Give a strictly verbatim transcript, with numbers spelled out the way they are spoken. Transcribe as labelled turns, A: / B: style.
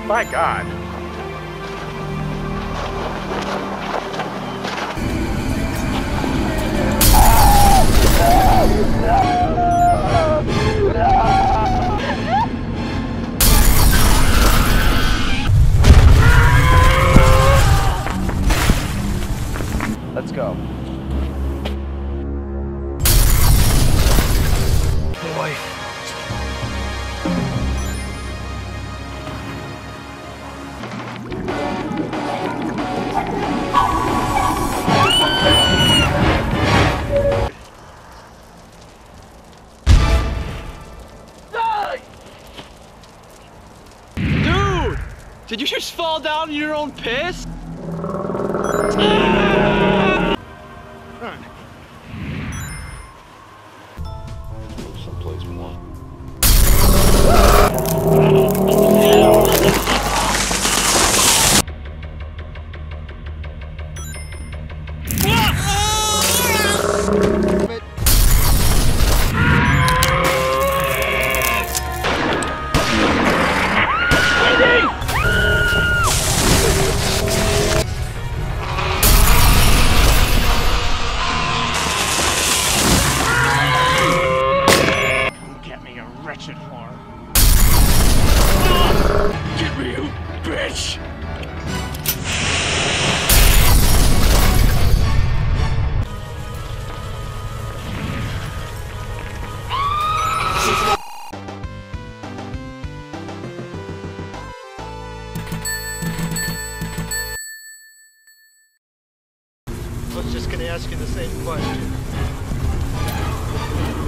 A: My God. Let's go. Boy.
B: Dude! Did you just fall down in your own piss? Ah! Run.
C: Go someplace warm.
A: Wretched whore.
B: Get me, you bitch!
D: I was just gonna ask you the same question.